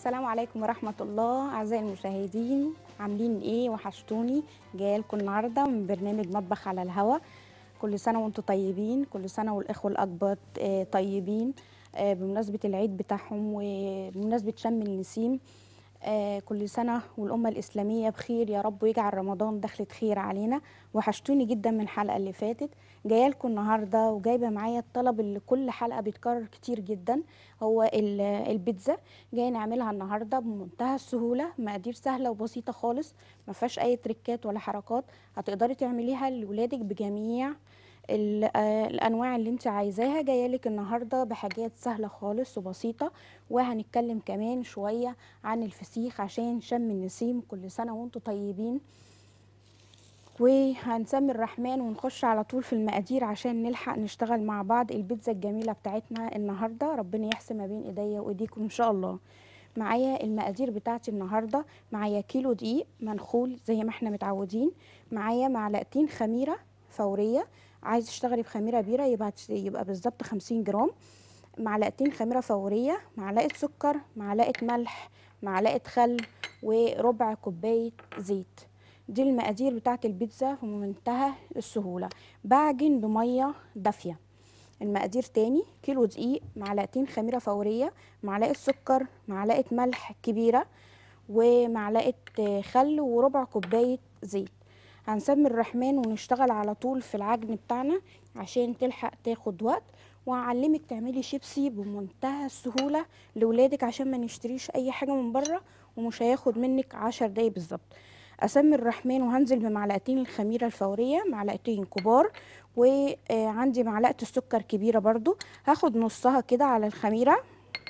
السلام عليكم ورحمة الله. أعزائي المشاهدين، عاملين إيه؟ وحشتوني. جاية لكم النهاردة من برنامج مطبخ على الهوا. كل سنة وانتم طيبين، كل سنة والإخوة الأكبر طيبين بمناسبة العيد بتاعهم وبمناسبة شم النسيم. كل سنة والأمة الإسلامية بخير يا رب، ويجعل رمضان دخلة خير علينا. وحشتوني جدا من الحلقة اللي فاتت. جايه لكم النهارده وجايبه معايا الطلب اللي كل حلقه بيتكرر كتير جدا، هو البيتزا. جايه نعملها النهارده بمنتهى السهوله، مقادير سهله وبسيطه خالص، ما فيهاش اي تريكات ولا حركات. هتقدري تعمليها لاولادك بجميع الانواع اللي انت عايزاها. جايه لك النهارده بحاجات سهله خالص وبسيطه. وهنتكلم كمان شويه عن الفسيخ عشان شم النسيم. كل سنه وانتم طيبين. وهنسمي الرحمن ونخش على طول في المقادير عشان نلحق نشتغل مع بعض البيتزا الجميله بتاعتنا النهارده. ربنا يحسن ما بين ايديا وايديكم ان شاء الله. معايا المقادير بتاعتي النهارده. معايا كيلو دقيق منخول زي ما احنا متعودين. معايا معلقتين خميره فوريه، عايز تشتغلي بخميره بيره يبقى بالظبط 50 جرام. معلقتين خميره فوريه، معلقه سكر، معلقه ملح، معلقه خل، وربع كوبايه زيت. دي المقادير بتاعت البيتزا في منتهى السهولة. بعجن بمية دافية. المقادير تاني: كيلو دقيق، معلقتين خميرة فورية، معلقة سكر، معلقة ملح كبيرة، ومعلقة خل، وربع كوباية زيت. هنسمي الرحمن ونشتغل على طول في العجن بتاعنا عشان تلحق تاخد وقت. وهعلمك تعملي شيبسي بمنتهى السهولة لولادك عشان ما نشتريش اي حاجة من بره، ومش هياخد منك 10 دقايق بالظبط. اسمي الرحمن وهنزل بمعلقتين الخميره الفوريه، معلقتين كبار، وعندي معلقه السكر كبيره برضو. هاخد نصها كده على الخميره،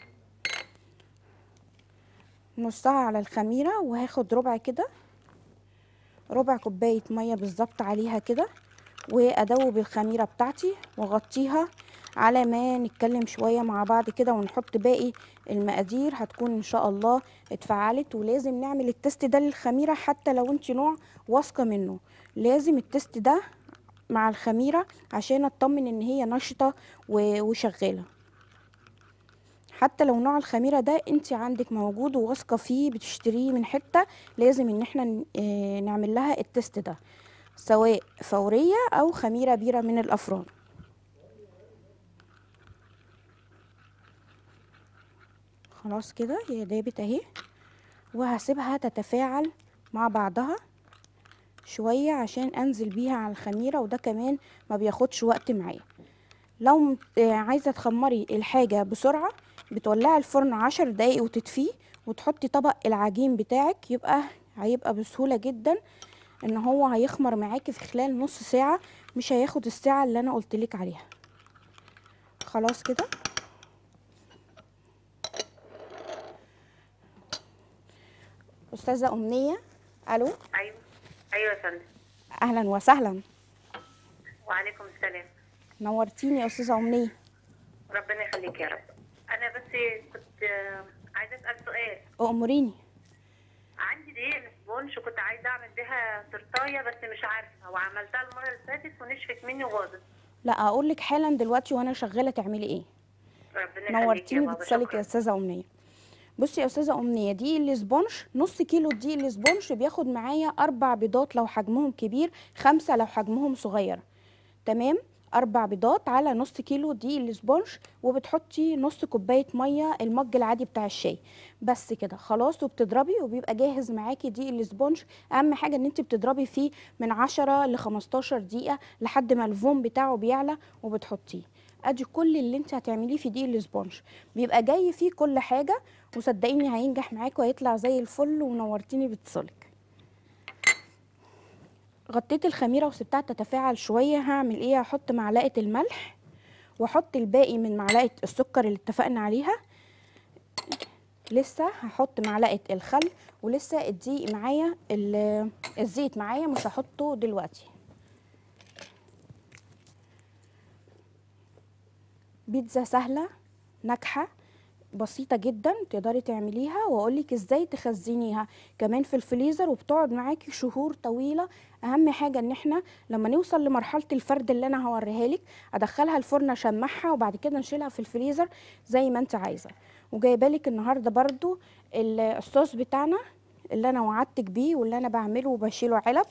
نصها على الخميره، وهاخد ربع كده، ربع كوبايه ميه بالظبط عليها كده، وادوب الخميره بتاعتي واغطيها على ما نتكلم شويه مع بعض كده ونحط باقي المقادير. هتكون ان شاء الله اتفعلت. ولازم نعمل التست ده للخميره حتى لو انت نوع واثقه منه، لازم التست ده مع الخميره عشان اطمن ان هي نشطه وشغاله. حتى لو نوع الخميره ده انت عندك موجود وواثقه فيه بتشتريه من حته، لازم ان احنا نعمل لها التست ده سواء فوريه او خميره بيره من الافران. خلاص كده هي دابت اهي، وهسيبها تتفاعل مع بعضها شويه عشان انزل بيها على الخميره، وده كمان ما بياخدش وقت معايا. لو عايزه تخمري الحاجه بسرعه، بتولعي الفرن 10 دقايق وتطفيه، وتحطي طبق العجين بتاعك، هيبقى بسهوله جدا ان هو هيخمر معاكي في خلال نص ساعه، مش هياخد الساعه اللي انا قلتلك عليها. خلاص كده. استاذه امنيه، الو. ايوه. ايوه يا فندم. اهلا وسهلا. وعليكم السلام. نورتيني يا استاذه امنيه. ربنا يخليك يا رب. انا بس كنت عايزه اسال سؤال. اموريني. عندي دقيق سبونج وكنت عايزه اعمل بيها تورتايه، بس مش عارفه، وعملتها المره اللي فاتت ونشفت مني وباظت. لا، اقول لك حالا دلوقتي وانا شغاله تعملي ايه. ربنا يخليك يا نورتيني بابا، باتصالك يا شكرا. استاذه امنيه. بصي يا استاذه امنيه، دقيق الاسبونج، نص كيلو دقيق الاسبونج بياخد معايا 4 بيضات لو حجمهم كبير، 5 لو حجمهم صغير. تمام. 4 بيضات على نص كيلو دقيق الاسبونج، وبتحطي نص كوبايه ميه، المج العادي بتاع الشاي. بس كده خلاص، وبتضربي وبيبقى جاهز معاكي دقيق الاسبونج. اهم حاجه ان انت بتضربي فيه من 10 ل 15 دقيقه لحد ما الفوم بتاعه بيعلى، وبتحطيه. ادي كل اللي انت هتعمليه في دقيق الاسبونج، بيبقى جاي فيه كل حاجه. وصدقيني هينجح معاكي وهيطلع زي الفل. ونورتيني باتصالك. غطيت الخميره وسبتها تتفاعل شويه. هعمل ايه؟ هحط معلقه الملح، واحط الباقي من معلقه السكر اللي اتفقنا عليها. لسه هحط معلقه الخل، ولسه الدقيق معايا، الزيت معايا مش هحطه دلوقتي. بيتزا سهله ناجحه بسيطه جدا، تقدري تعمليها. واقولك ازاي تخزنيها كمان في الفريزر، وبتقعد معاكي شهور طويله. اهم حاجه ان احنا لما نوصل لمرحله الفرد اللي انا هوريها لك، ادخلها الفرن اشمعها، وبعد كده نشيلها في الفريزر زي ما انت عايزه. وجايبه لك النهارده برضو الصوص بتاعنا اللي انا وعدتك بيه واللي انا بعمله وبشيله علب.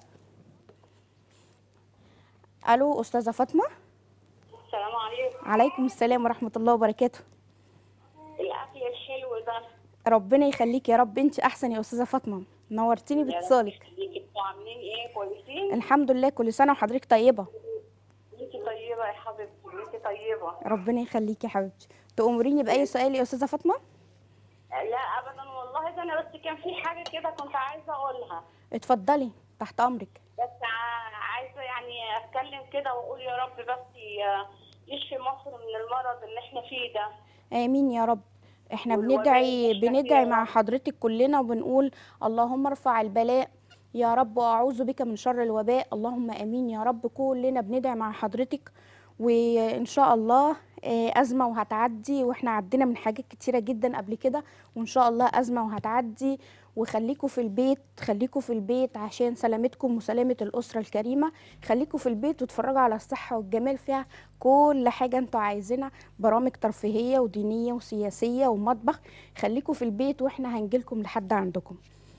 الو استاذه فاطمه. السلام عليكم. عليكم السلام ورحمه الله وبركاته. الاكل الحلو ده. ربنا يخليك يا رب، انت احسن يا استاذه فاطمه، نورتيني باتصالك. انتوا عاملين ايه؟ كويسين؟ الحمد لله، كل سنه وحضرتك طيبه. انت طيبه يا حبيبتي، انت طيبه. ربنا يخليكي يا حبيبتي. تأمريني باي سؤال يا استاذه فاطمه؟ لا ابدا والله، ده انا بس كان في حاجه كده كنت عايزه اقولها. اتفضلي تحت امرك. بس عايزه يعني اتكلم كده واقول يا رب بس يشفي مصر من المرض اللي احنا فيه ده. امين يا رب. احنا والوباء بندعي اللي احنا فيه يا مع رب. حضرتك كلنا وبنقول اللهم ارفع البلاء يا رب، واعوذ بك من شر الوباء، اللهم امين يا رب. كلنا بندعي مع حضرتك، وان شاء الله ازمه وهتعدي، واحنا عدينا من حاجات كتيره جدا قبل كده، وان شاء الله ازمه وهتعدي. وخليكوا في البيت، خليكوا في البيت عشان سلامتكم وسلامه الاسره الكريمه. خليكوا في البيت واتفرجوا على الصحه والجمال، فيها كل حاجه انتوا عايزينها، برامج ترفيهيه ودينيه وسياسيه ومطبخ. خليكوا في البيت واحنا هنجيلكم لحد عندكم.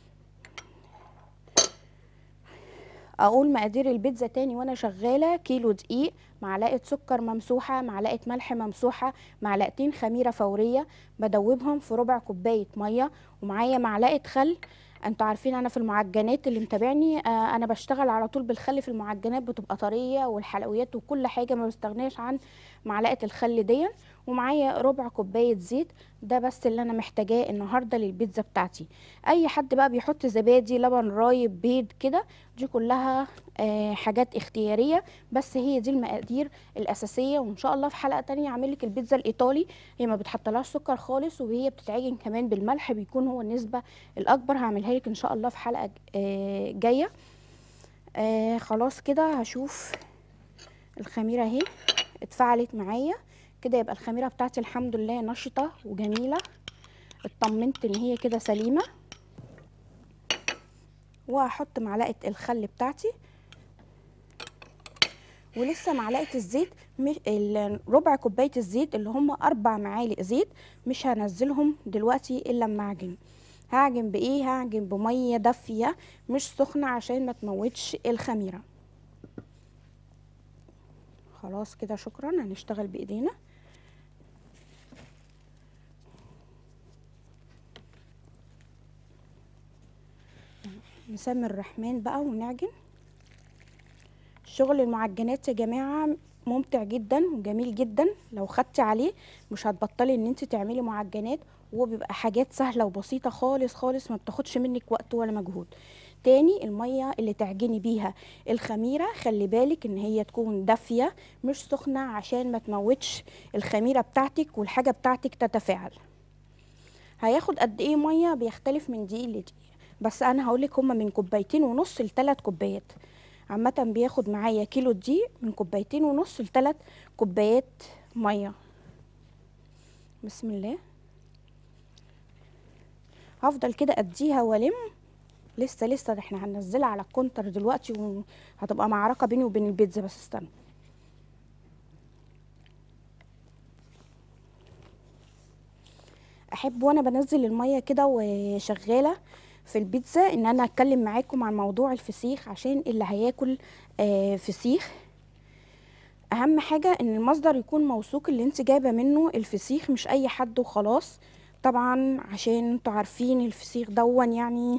اقول مقادير البيتزا تاني وانا شغاله: كيلو دقيق، معلقه سكر ممسوحه، معلقه ملح ممسوحه، معلقتين خميره فوريه بدوبهم في ربع كوبايه ميه، ومعايا معلقه خل. انتوا عارفين انا في المعجنات اللي متابعني انا بشتغل على طول بالخل في المعجنات، بتبقى طريه والحلويات وكل حاجه، ما بستغناش عن معلقه الخل دي. ومعايا ربع كوبايه زيت، ده بس اللي انا محتاجاه النهارده للبيتزا بتاعتي. اي حد بقى بيحط زبادي، لبن رايب، بيض كده، دي كلها حاجات اختياريه، بس هي دي المقادير الاساسيه. وان شاء الله في حلقه تانية اعمل لك البيتزا الايطالي، هي ما بتحطلهاش سكر خالص، وهي بتتعجن كمان بالملح، بيكون هو النسبه الاكبر. هعملها لك ان شاء الله في حلقه جايه. خلاص كده هشوف الخميره اهي اتفعلت معايا كده، يبقى الخميره بتاعتي الحمد لله نشطه وجميله، اطمنت ان هي كده سليمه. وهحط معلقه الخل بتاعتي، ولسه معلقه الزيت، ربع كوبايه الزيت اللي هم 4 معالق زيت، مش هنزلهم دلوقتي الا لما اعجن. هعجن بايه؟ هعجن بميه دافيه مش سخنه عشان ما تموتش الخميره. خلاص كده شكرا، هنشتغل بايدينا. نسمي الرحمن بقى ونعجن. شغل المعجنات يا جماعه ممتع جدا وجميل جدا، لو خدتي عليه مش هتبطلي ان انت تعملي معجنات، وبيبقى حاجات سهله وبسيطه خالص خالص، ما بتاخدش منك وقت ولا مجهود. تاني، الميه اللي تعجني بيها الخميره خلي بالك ان هي تكون دافيه مش سخنه عشان ما تموتش الخميره بتاعتك والحاجه بتاعتك تتفاعل. هياخد قد ايه ميه؟ بيختلف من دقيق لدقيق، بس انا هقولك هما من 2.5 كوبايات ل3 كوبايات. عامه بياخد معايا كيلو دقيق من 2.5 كوبايات ل3 كوبايات ميه. بسم الله. هفضل كده اديها والم. لسه ده احنا هننزلها على الكونتر دلوقتي، وهتبقى معركه بيني وبين البيتزا، بس استنى. احب وانا بنزل الميه كده وشغاله في البيتزا ان انا اتكلم معاكم عن موضوع الفسيخ، عشان اللي هياكل فسيخ اهم حاجه ان المصدر يكون موثوق اللي انت جايبه منه الفسيخ، مش اي حد وخلاص. طبعا عشان انتوا عارفين الفسيخ دون يعني.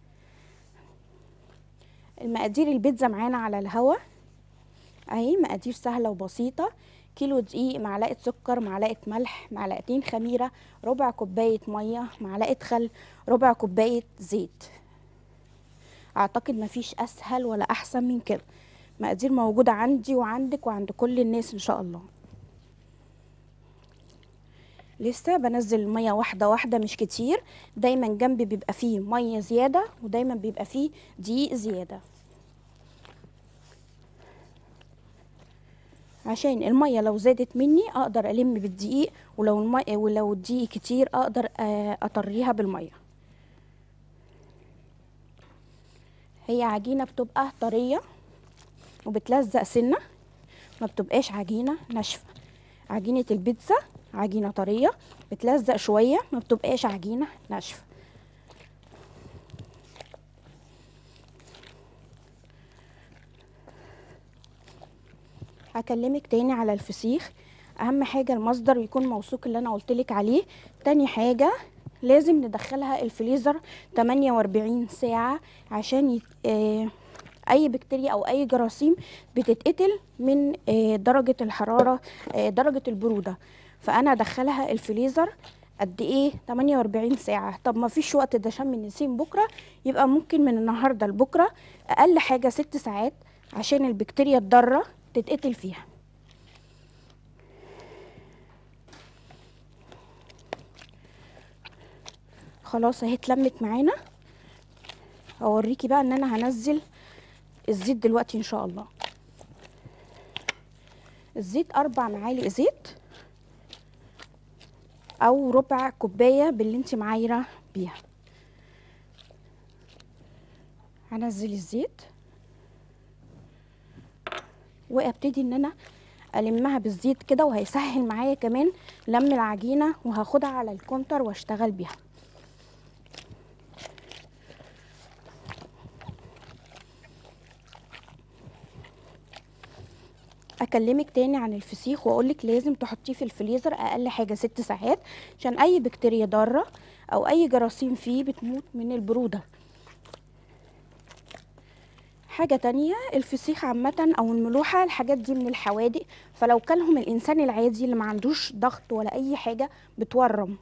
المقادير البيتزا معانا على الهوا اهي، مقادير سهله وبسيطه: كيلو دقيق، معلقه سكر، معلقه ملح، معلقتين خميره، ربع كوبايه ميه، معلقه خل، ربع كوبايه زيت. اعتقد مفيش اسهل ولا احسن من كده. مقادير موجوده عندي وعندك وعند كل الناس ان شاء الله. لسه بنزل الميه واحده واحده مش كتير، دايما جنبي بيبقى فيه ميه زياده ودايما بيبقى فيه دقيق زياده، عشان الميه لو زادت مني اقدر الم بالدقيق، ولو الدقيق كتير اقدر اطريها بالميه. هي عجينه بتبقى طريه وبتلزق سنه، ما بتبقاش عجينه ناشفه. عجينه البيتزا عجينه طريه بتلزق شويه، ما بتبقاش عجينه ناشفه. هكلمك تاني على الفسيخ. اهم حاجه المصدر يكون موثوق اللي انا قلتلك عليه. تاني حاجه لازم ندخلها الفريزر 48 ساعه عشان اي بكتيريا او اي جراثيم بتتقتل من درجه الحراره، درجه البروده. فانا ادخلها الفريزر قد ايه؟ 48 ساعه. طب ما فيش وقت، ده شم النسيم بكره، يبقى ممكن من النهارده لبكره اقل حاجه 6 ساعات عشان البكتيريا الضاره تتقتل فيها. خلاص اهي اتلمت معانا. اوريكي بقى ان انا هنزل الزيت دلوقتي ان شاء الله. الزيت 4 معالق زيت او ربع كوبايه باللي انت معايره بيها. هنزل الزيت وابتدي ان انا المها بالزيت كده، وهيسهل معايا كمان لم العجينه، وهاخدها على الكونتر واشتغل بيها. اكلمك تاني عن الفسيخ واقولك لازم تحطيه في الفريزر اقل حاجه 6 ساعات عشان اي بكتيريا ضاره او اي جراثيم فيه بتموت من البروده. حاجه تانية، الفسيخ عامه او الملوحه الحاجات دي من الحوادق، فلو كلهم الانسان العادي اللي ما عندوش ضغط ولا اي حاجه بتورم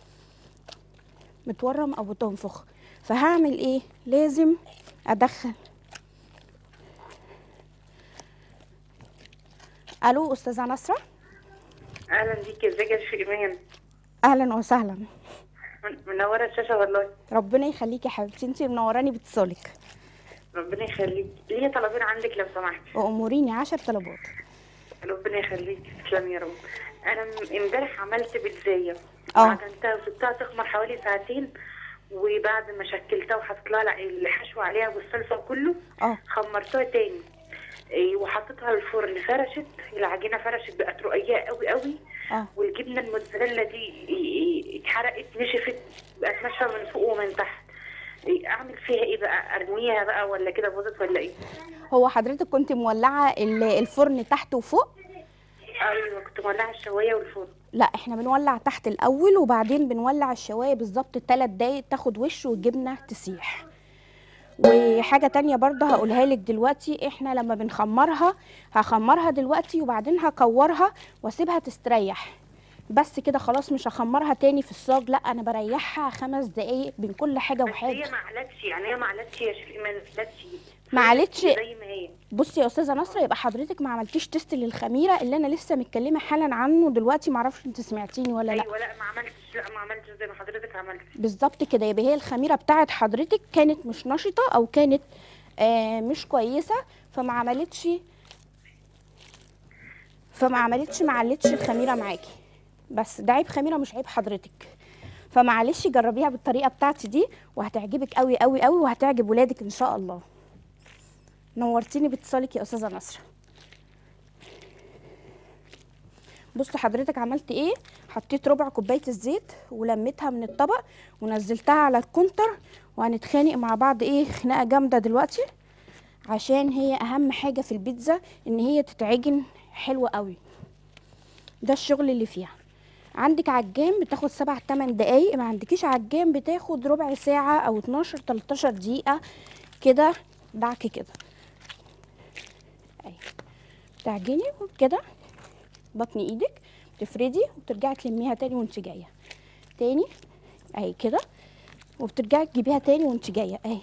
او بتنفخ. فهعمل ايه؟ لازم ادخل. الو استاذه نصره. اهلا بيكي، ازيك يا شيخ ايمان؟ اهلا وسهلا. منوره الشاشه والله. ربنا يخليكي يا حبيبتي، انتي منوراني باتصالك. ربنا يخليك. ليا طلبين عندك لو سمحتي. واموريني 10 طلبات. ربنا يخليك، تسلمي يا رب. انا امبارح عملت بيتزايه اه وعجنتها وسبتها تخمر حوالي ساعتين، وبعد ما شكلتها وحطيت لها الحشو عليها والصلصه وكله خمرتها تاني وحطيتها الفرن. فرشت العجينه، فرشت بقت رقيقه قوي قوي. والجبنه الموتزاريلا دي اتحرقت، نشفت، بقت ناشفه من فوق ومن تحت. اعمل فيها ايه بقى؟ ارميها بقى ولا كده باظت ولا ايه؟ هو حضرتك كنت مولعه الفرن تحت وفوق؟ ايوه كنت مولعه الشوايه والفرن. لا احنا بنولع تحت الاول وبعدين بنولع الشوايه بالظبط 3 دقايق تاخد وش والجبنه تسيح. وحاجه تانية برضه هقولها لك دلوقتي، احنا لما بنخمرها هخمرها دلوقتي وبعدين هكورها واسيبها تستريح بس كده خلاص، مش هخمرها تاني في الصاج، لا انا بريحها 5 دقايق بين كل حاجه وحاجه. هي ما علتش، يعني هي ما علتش يا شيخ ايمان؟ ما علتش زي ما هي. بصي يا استاذه نصره، يبقى حضرتك ما عملتيش تيست للخميره اللي انا لسه متكلمه حالا عنه دلوقتي، ما اعرفش انت سمعتيني ولا لا. ايوه لا ما عملتش زي ما حضرتك عملتي بالظبط كده. يبقى هي الخميره بتاعت حضرتك كانت مش نشطه او كانت مش كويسه، فما عملتش ما علتش الخميره معاكي. بس ده عيب خميره مش عيب حضرتك. فمعلش جربيها بالطريقه بتاعتي دي وهتعجبك قوي قوي قوي، وهتعجب ولادك ان شاء الله. نورتيني باتصالك يا استاذه نصره. بصي حضرتك عملت ايه؟ حطيت ربع كوبايه الزيت ولميتها من الطبق ونزلتها على الكونتر، وهنتخانق مع بعض خناقه جامده دلوقتي، عشان هي اهم حاجه في البيتزا ان هي تتعجن حلوه قوي. ده الشغل اللي فيها. عندك عجان بتاخد 7-8 دقايق، ما عندكيش عجان بتاخد ربع ساعه او 12-13 دقيقه كده دعك كده. اهي تعجني كده بطن ايدك، تفردي وترجعي تلميها تاني وانت جايه تاني اهي كده، وبترجعي تجيبيها تاني وانت جايه اهي.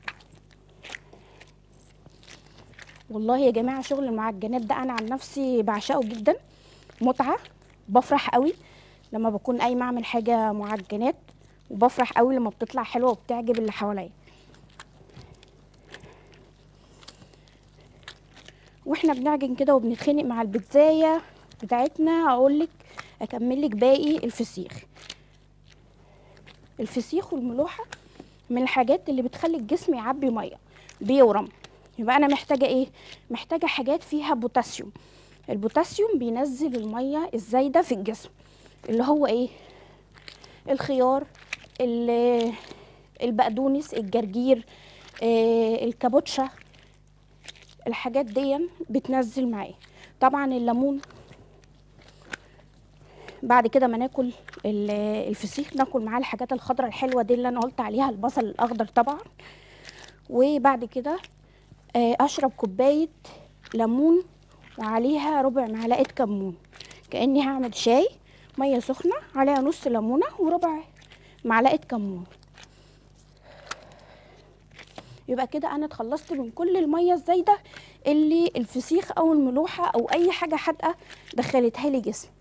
والله يا جماعه شغل المعجنات ده انا عن نفسي بعشقه جدا، متعه، بفرح قوي لما بكون قايمه اعمل حاجه معجنات، وبفرح قوي لما بتطلع حلوه وبتعجب اللي حواليا. واحنا بنعجن كده وبنتخانق مع البيتزايه بتاعتنا، هقولك اكملك باقي الفسيخ والملوحه من الحاجات اللي بتخلي الجسم يعبي ميه، بيورم. يبقى انا محتاجه ايه؟ محتاجه حاجات فيها بوتاسيوم. البوتاسيوم بينزل الميه الزايده في الجسم، اللي هو ايه؟ الخيار، البقدونس، الجرجير، الكابوتشا، الحاجات دي بتنزل معايا. طبعا الليمون بعد كده ما ناكل الفسيخ ناكل معاه الحاجات الخضراء الحلوه دي اللي انا قلت عليها، البصل الاخضر طبعا. وبعد كده اشرب كوبايه ليمون وعليها ربع معلقه كمون، كاني هعمل شاي، ميه سخنه عليها نص ليمونه وربع معلقه كمون. يبقى كده انا اتخلصت من كل الميه الزايده اللي الفسيخ او الملوحه او اي حاجه حادقه دخلتها لي جسمي.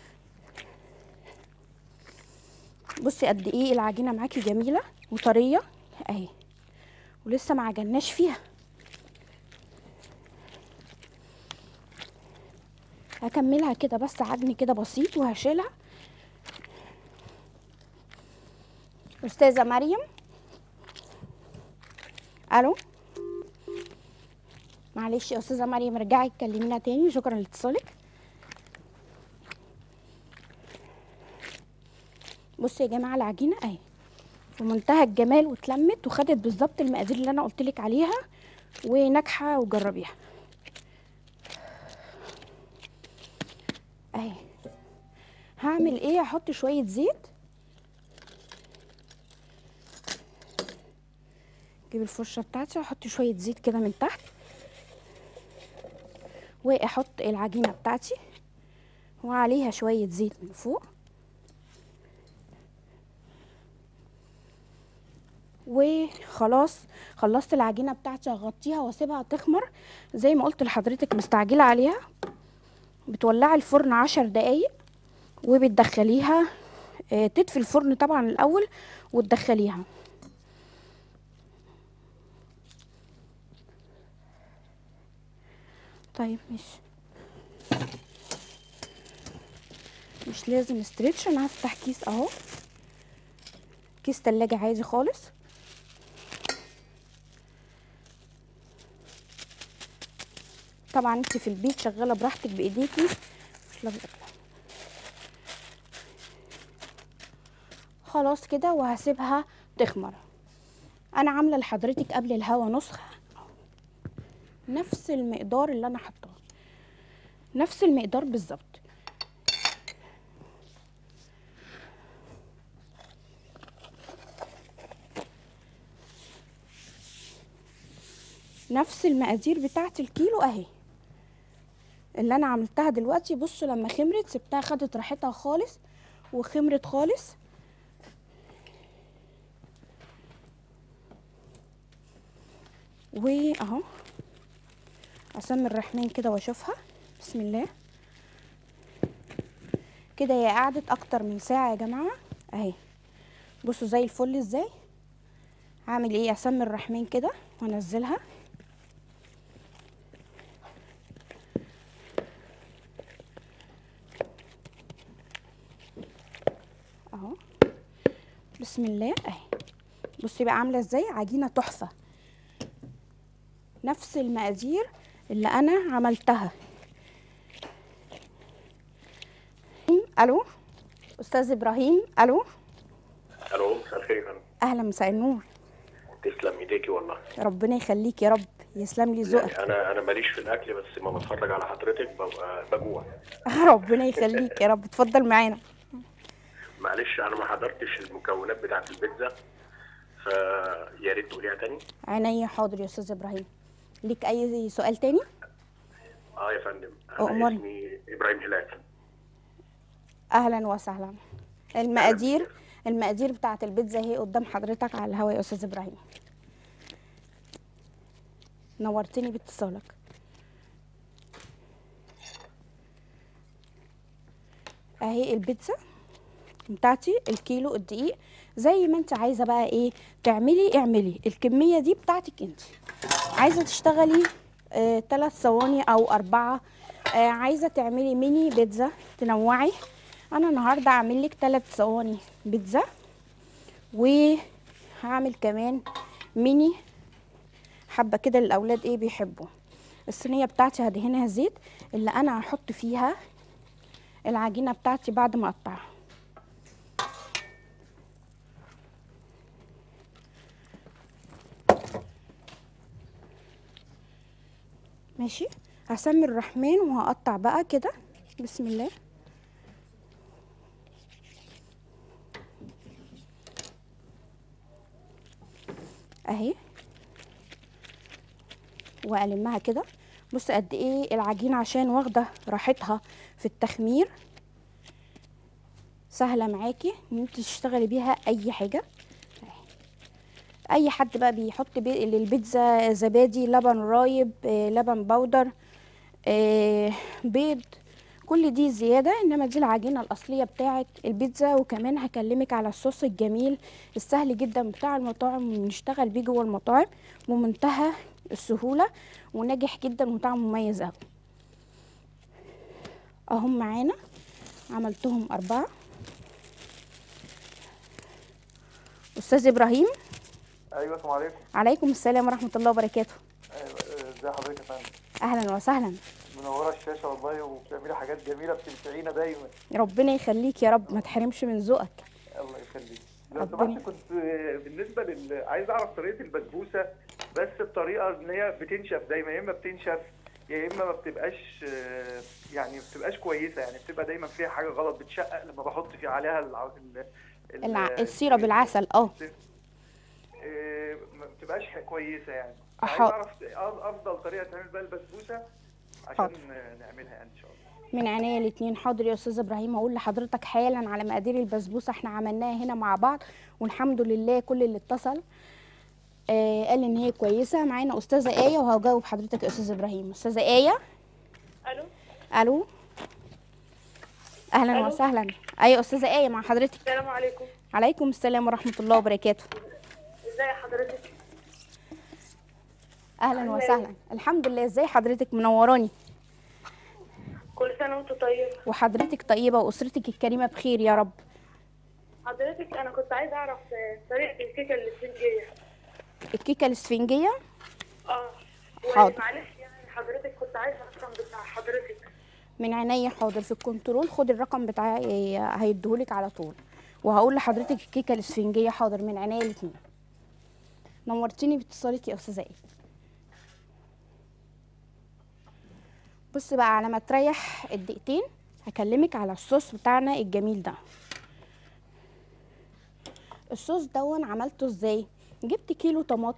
بصي قد ايه العجينه معاكي جميله وطريه اهي، ولسه ما عجناش فيها. هكملها كده بس عجن كده بسيط وهشيلها. استاذه مريم، الو، معلش يا استاذه مريم ارجعي تكلمينا تاني، شكرا لاتصالك. بصوا يا جماعه العجينه اهي في منتهى الجمال واتلمت وخدت بالظبط المقادير اللي انا قلت لك عليها وناجحه، وجربيها اهي. هعمل ايه؟ هحط شويه زيت، اجيب الفرشه بتاعتي واحط شويه زيت كده من تحت، واحط العجينه بتاعتي وعليها شويه زيت من فوق، وخلاص خلصت العجينه بتاعتي. هغطيها واسيبها تخمر زي ما قلت لحضرتك. مستعجله عليها، بتولعي الفرن 10 دقايق وبتدخليها تطفي الفرن طبعا الاول وتدخليها. طيب مش لازم استريتش، انا هفتح كيس اهو، كيس تلاجة عادي خالص. طبعا انت في البيت شغاله براحتك بايديكي، مش لازم. خلاص كده وهسيبها تخمر. انا عامله لحضرتك قبل الهوا نسخه نفس المقدار اللي انا حطاه، نفس المقدار بالظبط. نفس المقادير بتاعت الكيلو اهي اللي انا عملتها دلوقتي. بصوا لما خمرت سبتها خدت راحتها خالص وخمرت خالص. واهو اسمي الرحمن كده واشوفها. بسم الله. كده هي قعدت اكتر من ساعه يا جماعه اهي. بصوا زي الفل ازاي. هعمل ايه؟ اسمي الرحمن كده وانزلها. اهو بسم الله اهي. بصي بقى عامله ازاي، عجينه تحفه، نفس المقادير اللي انا عملتها. الو استاذ ابراهيم. الو مساء الخير يا فندم. اهلا، مساء النور. تسلم ايديكي والله. ربنا يخليك يا رب، يسلم لي ذوقك. يعني انا ماليش في الاكل، بس ما بتفرج على حضرتك ببقى بجوع. ربنا يخليك يا رب، اتفضل معانا. معلش انا ما حضرتش المكونات بتاعه البيتزا، فيا ريت تقوليها تاني. عينيا حاضر يا استاذ ابراهيم. ليك اي سؤال تاني؟ يا فندم، انا اسمي ابراهيم هلال. اهلا وسهلا. المقادير بتاعه البيتزا اهي قدام حضرتك على الهواء يا استاذ ابراهيم. نورتني باتصالك. اهي البيتزا بتاعتي الكيلو الدقيق زي ما انت عايزه بقى ايه اعملي الكميه دي بتاعتك انت. عايزه تشتغلي 3 صواني او 4، عايزه تعملي ميني بيتزا تنوعي. انا النهارده اعمل لك 3 صواني بيتزا، وهعمل كمان ميني حبه كده للاولاد ايه بيحبوا. الصينيه بتاعتي هدهنها زيت اللي انا هحط فيها العجينه بتاعتي بعد ما اقطعها. ماشي. هسمي الرحمن وهقطع بقى كده. بسم الله. اهي، والمها كده. بص قد ايه العجينه عشان واخده راحتها في التخمير، سهله معاكي ان انت تشتغلي بيها اي حاجه. اي حد بقى بيحط للبيتزا زبادي، لبن رايب، لبن بودر، بيض، كل دي زياده، انما دي العجينه الاصليه بتاعه البيتزا. وكمان هكلمك على الصوص الجميل السهل جدا بتاع المطاعم، ونشتغل بيه جوه المطاعم بمنتهى السهوله، وناجح جدا وطعمه مميز قوي. اهم معانا عملتهم 4. استاذ ابراهيم. ايوه، السلام عليكم. عليكم السلام ورحمه الله وبركاته. ازي حضرتك يا فندم؟ اهلا وسهلا. منوره الشاشه والله، وبتعملي حاجات جميله بتمتعينا دايما. ربنا يخليك يا رب، ما تحرمش من ذوقك. الله يخليك. لو سمحت، كنت بالنسبه عايز اعرف طريقه البسبوسه، بس بطريقه ان هي بتنشف دايما، يا اما بتنشف يا اما ما بتبقاش، يعني ما بتبقاش كويسه، يعني بتبقى دايما فيها حاجه غلط، بتشقق لما بحط فيها عليها السيرب العسل. ما بتبقاش كويسه يعني. عايز اعرف افضل طريقه تعمل بيها البسبوسه عشان نعملها يعني ان شاء الله. من عينيا الاثنين. حاضر يا استاذ ابراهيم، هقول لحضرتك حالا على مقادير البسبوسه. احنا عملناها هنا مع بعض والحمد لله كل اللي اتصل قال ان هي كويسه. معانا استاذه ايه وهجاوب حضرتك يا استاذ ابراهيم. استاذه ايه. الو. الو. اهلا وسهلا. ايوه استاذه ايه مع حضرتك. السلام عليكم. عليكم السلام ورحمه الله وبركاته. ازي حضرتك؟ اهلا وسهلا. الحمد لله. ازاي حضرتك؟ منوراني. كل سنه وانت طيب. وحضرتك طيبه واسرتك الكريمه بخير يا رب. حضرتك انا كنت عايزه اعرف طريقه الكيكه الاسفنجيه. الكيكه الاسفنجيه؟ حاضر. معلش يعني حضرتك كنت عايزه الرقم بتاع حضرتك. من عينيا. حاضر. في الكنترول خد الرقم بتاعي هيديهولك على طول، وهقول لحضرتك الكيكه الاسفنجيه. حاضر، من عينيا الاثنين. نورتيني باتصالك يا استاذه ايه. بص بقى، على ما تريح الدقيقتين هكلمك على الصوص بتاعنا الجميل ده. الصوص دون عملته ازاي؟ جبت كيلو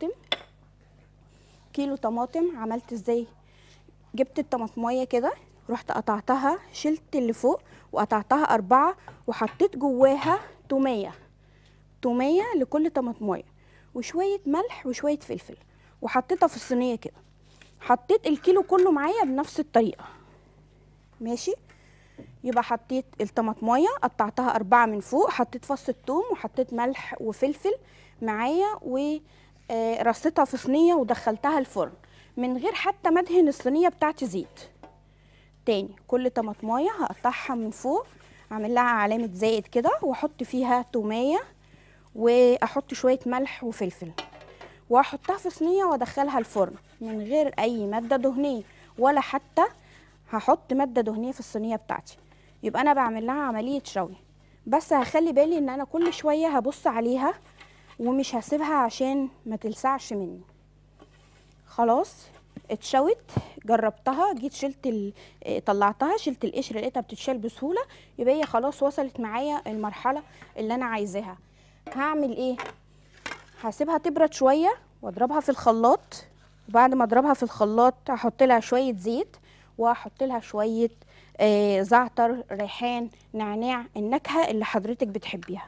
طماطم. عملت ازاي؟ جبت الطماطميه كده، رحت قطعتها، شلت اللي فوق وقطعتها 4، وحطيت جواها توميه لكل طماطميه، وشويه ملح وشويه فلفل، وحطيتها في الصينيه كده. حطيت الكيلو كله معايا بنفس الطريقه. ماشي. يبقى حطيت الطماطميه قطعتها 4 من فوق، حطيت فص الثوم وحطيت ملح وفلفل معايا، ورصيتها في صينيه ودخلتها الفرن من غير حتى ما ادهن الصينيه بتاعتي زيت. تاني، كل طماطمايه هقطعها من فوق، اعمل لها علامه زائد كده، واحط فيها توميه، واحط شويه ملح وفلفل، واحطها في صينيه وادخلها الفرن من غير اي ماده دهنيه، ولا حتى هحط ماده دهنيه في الصينيه بتاعتي. يبقى انا بعمل لها عمليه شوي، بس هخلي بالي ان انا كل شويه هبص عليها ومش هسيبها عشان ما تلسعش مني. خلاص اتشوت، جربتها، جيت شلت طلعتها، شلت القشر، لقيتها بتتشال بسهوله. يبقى هي خلاص وصلت معايا المرحله اللي انا عايزاها. هعمل ايه؟ هسيبها تبرد شويه واضربها في الخلاط، وبعد ما اضربها في الخلاط هحط لها شويه زيت، وهحط لها شويه زعتر، ريحان، نعناع، النكهه اللي حضرتك بتحبيها.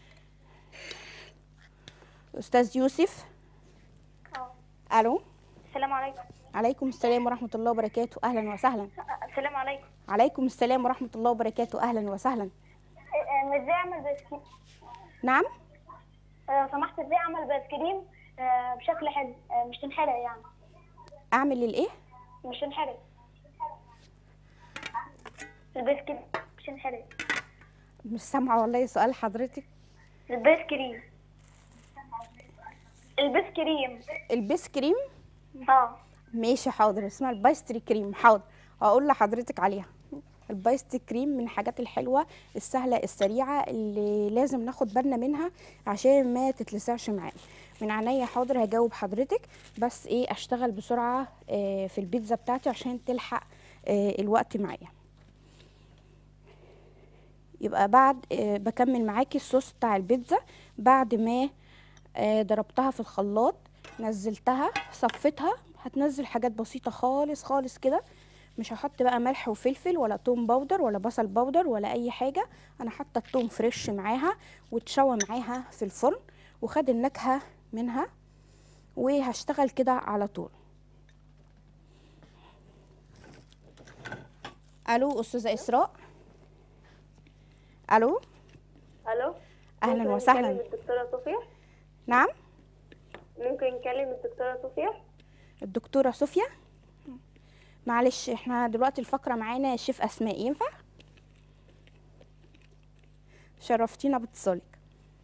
استاذ يوسف. الو. السلام عليكم. عليكم السلام ورحمه الله وبركاته. اهلا وسهلا. السلام عليكم. عليكم السلام ورحمه الله وبركاته. اهلا وسهلا. ازاي اعمل بسكريم؟ نعم. لو سمحت، ازاي اعمل بسكريم بشكل حلو مش تنحرق يعني؟ اعمل الايه؟ مش تنحرق البسكريم، مش تنحرق. مش سامعه والله سؤال حضرتك. البسكريم. ماشي حاضر، اسمها البايستري كريم. حاضر، هقول لحضرتك عليها. البايست كريم من الحاجات الحلوه السهله السريعه اللي لازم ناخد بالنا منها عشان ما تتلسعش معانا. من عينيا حاضر هجاوب حضرتك، بس ايه اشتغل بسرعه في البيتزا بتاعتي عشان تلحق الوقت معايا. يبقى بعد بكمل معاكي الصوص بتاع البيتزا. بعد ما ضربتها في الخلاط نزلتها صفيتها، هتنزل حاجات بسيطه خالص خالص كده، مش هحط بقى ملح وفلفل ولا توم باودر ولا بصل باودر ولا اي حاجه. انا حاطه التوم فريش معاها واتشوى معاها في الفرن وخد النكهه منها، وهشتغل كده على طول. الو استاذه اسراء. الو. الو. اهلا وسهلا. ممكن نكلم الدكتوره صوفيا؟ نعم. ممكن نكلم الدكتوره صوفيا؟ الدكتوره صوفيا، معلش احنا دلوقتي الفقره معانا الشيف اسماء، ينفع؟ شرفتينا باتصالك.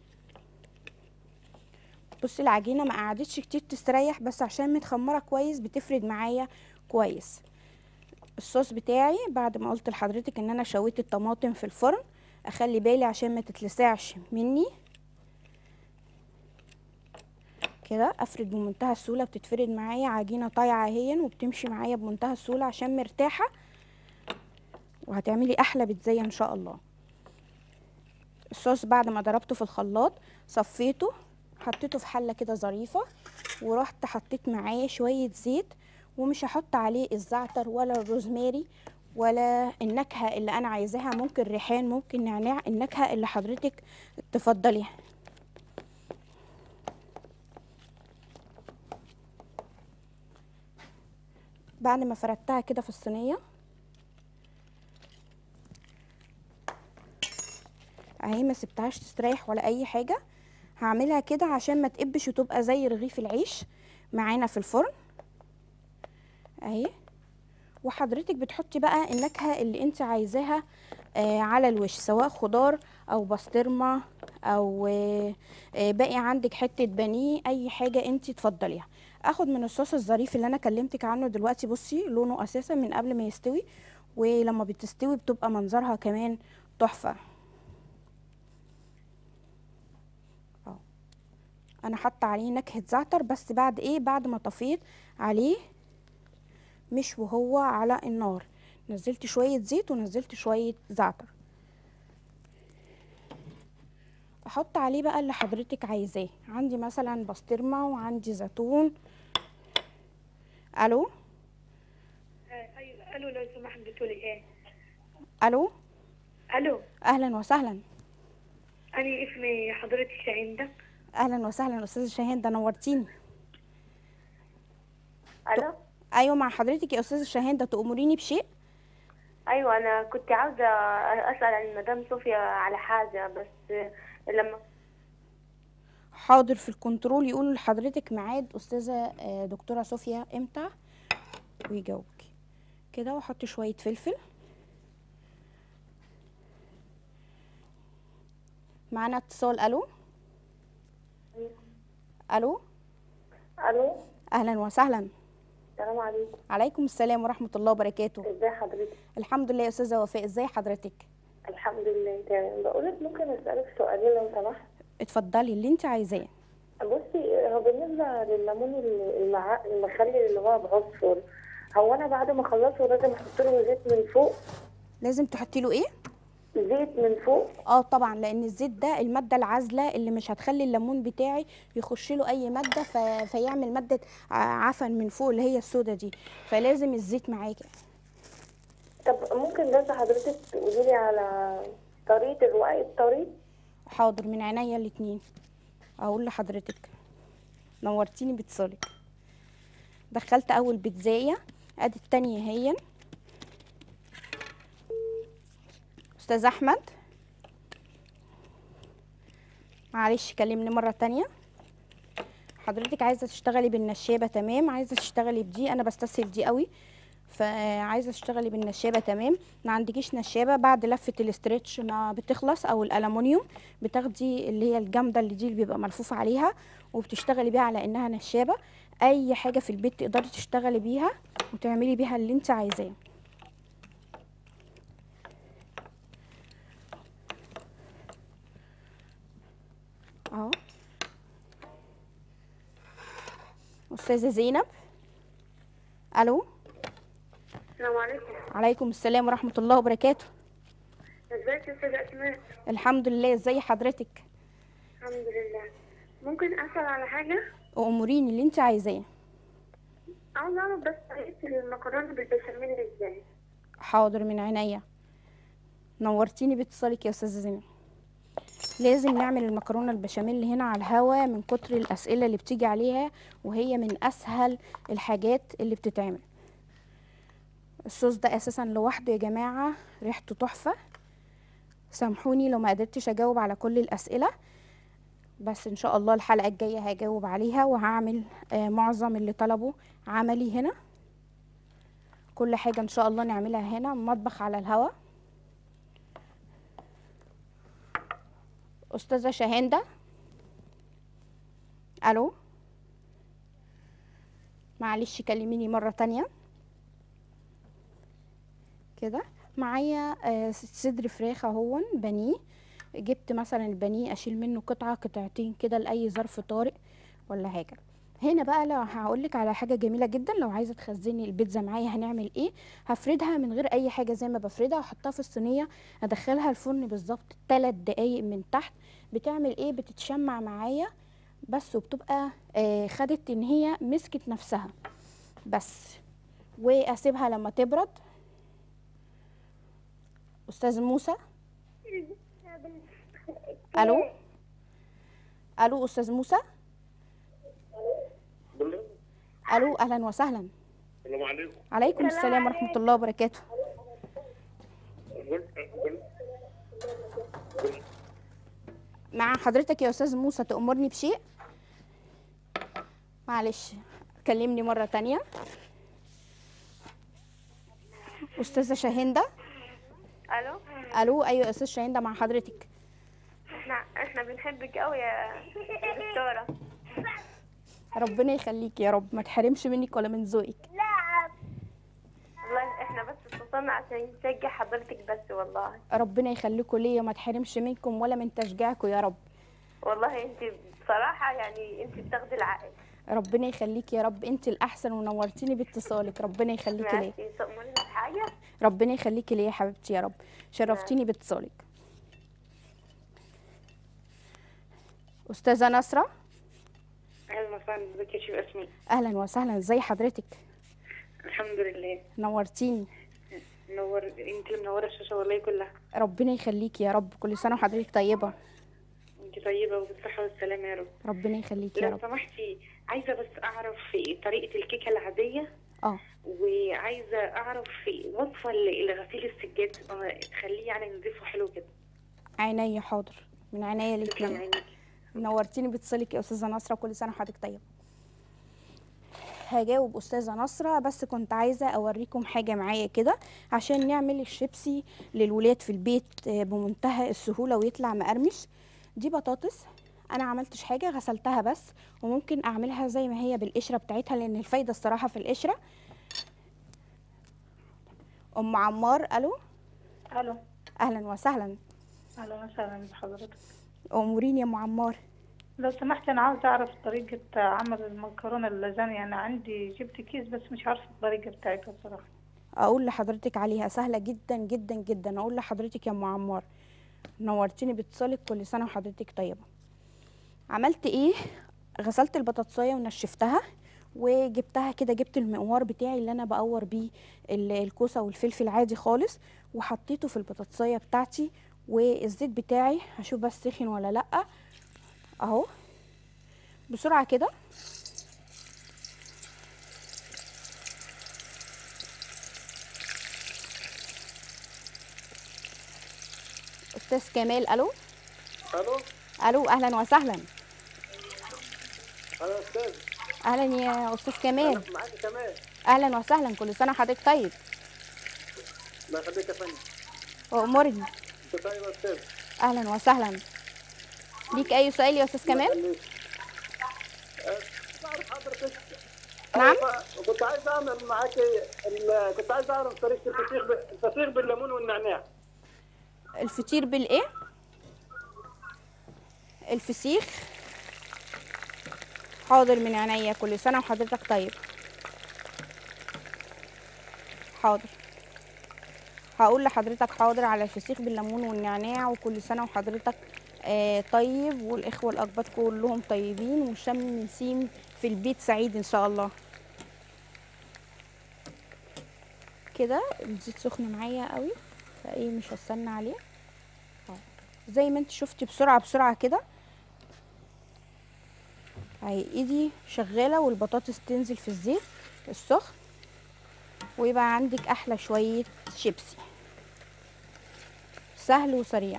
بصي العجينه ما قعدتش كتير تستريح، بس عشان متخمره كويس بتفرد معايا كويس. الصوص بتاعي بعد ما قلت لحضرتك ان انا شويت الطماطم في الفرن، اخلي بالي عشان ما تتلسعش مني كده. افرد بمنتهى السهوله، بتتفرد معايا عجينه طايعه اهي وبتمشي معايا بمنتهى السهوله عشان مرتاحه، وهتعملي احلى بيتزا ان شاء الله. الصوص بعد ما ضربته في الخلاط صفيته، حطيته في حله كده ظريفه، ورحت حطيت معاه شويه زيت، ومش هحط عليه الزعتر ولا الروزماري ولا النكهه اللي انا عايزاها، ممكن ريحان ممكن نعناع، النكهه اللي حضرتك تفضليها. بعد ما فردتها كده في الصينيه اهي، ما سبتهاش تستريح ولا اي حاجه، هعملها كده عشان ما تقبش وتبقى زي رغيف العيش معانا في الفرن اهي. وحضرتك بتحطي بقى النكهه اللي انت عايزاها على الوش، سواء خضار او بسطرمه او باقي عندك حته بانيه، اي حاجه انت تفضليها. اخد من الصوص الظريف اللي انا كلمتك عنه دلوقتي، بصي لونه اساسا من قبل ما يستوي، ولما بتستوي بتبقى منظرها كمان تحفه. انا حاطه عليه نكهه زعتر، بس بعد ايه؟ بعد ما طفيت عليه، مش وهو على النار. نزلت شويه زيت ونزلت شويه زعتر. احط عليه بقى اللي حضرتك عايزاه. عندي مثلا بسطرمه وعندي زيتون. الو. ايوه الو، لو سمحت بتقولي ايه؟ الو. الو. اهلا وسهلا. انا اسمي حضرتك شاهين. اهلا وسهلا استاذه شاهين، ده نورتيني. الو. ايوه مع حضرتك يا استاذه شاهين، ده تأمريني بشيء؟ ايوه انا كنت عاوزه اسال عن مدام صوفيا على حاجه، بس لما حاضر في الكنترول يقولوا لحضرتك ميعاد استاذه دكتوره صوفيا امتى ويجاوبك كده. واحط شويه فلفل. معانا اتصال. الو. الو. الو. اهلا وسهلا. السلام عليكم. عليكم السلام ورحمه الله وبركاته. ازي حضرتك؟ الحمد لله يا استاذه وفاء، ازي حضرتك؟ الحمد لله تمام. بقولك ممكن اسالك سؤالين لو سمحت؟ اتفضلي اللي انت عايزاه. بصي، هو بالنسبه للليمون المخلل اللي هو بعصفر، هو انا بعد ما اخلصه لازم احط له زيت من فوق؟ لازم تحطي له ايه؟ زيت من فوق. طبعا، لان الزيت ده الماده العازله اللي مش هتخلي الليمون بتاعي يخش له اي ماده فيعمل ماده عفن من فوق اللي هي السودا دي، فلازم الزيت معاكي. طب ممكن بس حضرتك تقولي لي على طريقه الرقاق الطري؟ حاضر، من عينيا الاتنين اقول لحضرتك. نورتيني باتصالك. دخلت اول بيتزايه، ادي التانية هي. استاذ احمد معلش كلمني مره تانية. حضرتك عايزه تشتغلي بالنشابه؟ تمام. عايزه تشتغلي بدي؟ انا بستسهل دي قوي، فعايزه تشتغلي بالنشابه تمام. ما عندكيش نشابه، بعد لفه الاسترتش ما بتخلص او الالومنيوم بتاخدي اللي هي الجامده اللي دي اللي بيبقى ملفوف عليها وبتشتغلي بيها على انها نشابه. اي حاجه في البيت تقدري تشتغلي بيها وتعملي بيها اللي انت عايزاه. استاذه زينب. الو. السلام عليكم. عليكم السلام ورحمه الله وبركاته. ازيك يا استاذه اسماء؟ الحمد لله، ازي حضرتك؟ الحمد لله. ممكن اسال على حاجه؟ اموريني اللي انت عايزاه. عاوزه اعرف بس طريقه المكرونه بالبشاميل ازاي؟ حاضر، من عينيا. نورتيني باتصالك يا استاذه زينب. لازم نعمل المكرونه البشاميل هنا على الهوا من كتر الاسئله اللي بتيجي عليها، وهي من اسهل الحاجات اللي بتتعمل. الصوص ده اساسا لوحده يا جماعه ريحته تحفه. سامحوني لو ما قدرتش اجاوب على كل الاسئله، بس ان شاء الله الحلقه الجايه هجاوب عليها، وهعمل معظم اللي طلبوا عملي هنا. كل حاجه ان شاء الله نعملها هنا، مطبخ على الهوا. استاذه شاهندة. الو. معلش كلميني مره تانية كده. معايا صدر فراخ اهون بانيه. جبت مثلا البانيه اشيل منه قطعه قطعتين كده لاي ظرف طارئ ولا حاجه. هنا بقى لو هقولك على حاجه جميله جدا، لو عايزه تخزني البيتزا معايا هنعمل ايه. هفردها من غير اي حاجه زي ما بفردها، احطها في الصينيه، ادخلها الفرن بالظبط 3 دقايق من تحت. بتعمل ايه؟ بتتشمع معايا بس، وبتبقى خدت ان هي مسكت نفسها بس. واسيبها لما تبرد. استاذ موسى. الو. الو استاذ موسى. الو، اهلا وسهلا. السلام عليكم. عليكم السلام ورحمه الله وبركاته. مع حضرتك يا استاذ موسى، تأمرني بشيء؟ معلش كلمني مره تانية. استاذه شاهندة. الو. الو، ايوه يا استاذ شاهندة مع حضرتك. احنا بنحبك قوي يا دكتوره. ربنا يخليك يا رب، ما تحرمش منك ولا من ذوقك. والله احنا بس اتصلنا عشان نشجع حضرتك بس، والله ربنا يخليكم ليا، ما تحرمش منكم ولا من تشجيعكم يا رب. والله انت بصراحه يعني انت بتاخدي العقل. ربنا يخليك يا رب، انت الاحسن ونورتيني باتصالك. ربنا يخليكي ليا. ماشي، تأمريني بحاجه؟ ربنا يخليكي ليا يا حبيبتي يا رب، شرفتيني باتصالك. استاذه نصره. اهلا وسهلا بك يا شيخ اسماء. اهلا وسهلا، ازي حضرتك؟ الحمد لله. نورتيني. انت منوره الشاشه والله كلها. ربنا يخليكي يا رب، كل سنه وحضرتك طيبه. انت طيبه وبالصحه والسلامه يا رب. ربنا يخليكي يا لو رب. سمحتي عايزه بس اعرف طريقه الكيكه العاديه. وعايزه اعرف وصفه لغسيل السجاد تخليه يعني نضيفه حلو كده. عينيا، حاضر، من عينيا ليكي. نورتيني باتصالك يا استاذه نصره، كل سنه وحضرتك طيبه. هجاوب استاذه نصره، بس كنت عايزه اوريكم حاجه معايا كده عشان نعمل الشيبسي للولاد في البيت بمنتهى السهوله ويطلع مقرمش. دي بطاطس، انا عملتش حاجه، غسلتها بس، وممكن اعملها زي ما هي بالقشره بتاعتها لان الفايده الصراحه في القشره. ام عمار. الو. الو. اهلا وسهلا. اهلا وسهلا بحضرتك. اموريني يا ام عمار. لو سمحت انا عاوزه اعرف طريقه عمل المكرونه اللازانيا. انا عندي جبت كيس بس مش عارفه الطريقه بتاعتها بصراحه. اقول لحضرتك عليها، سهله جدا جدا جدا. اقول لحضرتك يا ام عمار، نورتيني باتصالك، كل سنه وحضرتك طيبه. عملت ايه؟ غسلت البطاطسايه ونشفتها وجبتها كده، جبت المقوار بتاعي اللي انا بقور بيه الكوسه والفلفل عادي خالص، وحطيته في البطاطسايه بتاعتي، والزيت بتاعي هشوف بس سخن ولا لا اهو. بسرعه كده استاذ كمال. الو. الو. الو، اهلا وسهلا. اهلا استاذ. اهلا يا استاذ كمال. معاك كمال. اهلا وسهلا، كل سنه وحضرتك طيب. الله يخليك يا فندم. وامرني. انت طيب يا استاذ. اهلا وسهلا. ليك اي سؤال يا استاذ كمال؟ بعرف حضرتك. نعم. كنت عايز اعمل معاكي كنت عايز اعرف طريقه الفسيخ بالليمون والنعناع. الفطير بالايه؟ الفسيخ. حاضر من عينيا، كل سنه وحضرتك طيب. حاضر، هقول لحضرتك حاضر على الفسيخ بالليمون والنعناع، وكل سنه وحضرتك طيب، والاخوه الاقباط كلهم طيبين، وشم نسيم في البيت سعيد ان شاء الله. كده الزيت سخن معايا قوي، فايه مش هستنى عليه. زي ما انت شفتي بسرعه بسرعه كده اهي، ايدي شغاله والبطاطس تنزل في الزيت السخن، ويبقى عندك احلى شويه شيبسي، سهل وسريع.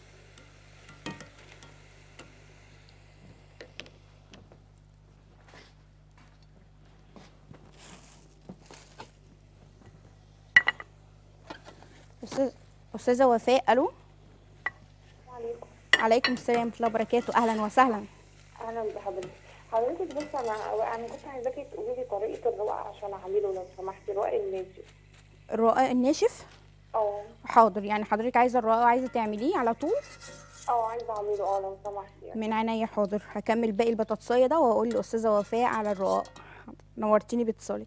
استاذه وفاء، الو. عليكم. عليكم السلام ورحمه الله وبركاته، اهلا وسهلا. اهلا بحضرتك. حضرتك بس انا كنت عايزاكي تقولي لي طريقه الرقاق عشان اعمله لو سمحتي، الرقاق الناشف. الرقاق الناشف؟ حاضر، يعني حضرتك عايزه الرقاق عايزه تعمليه على طول؟ عايزه اعمله لو سمحتي يعني. من عينيا حاضر، هكمل باقي البطاطسايه ده واقول لاستاذه وفاء على الرقاق. نورتيني باتصالك.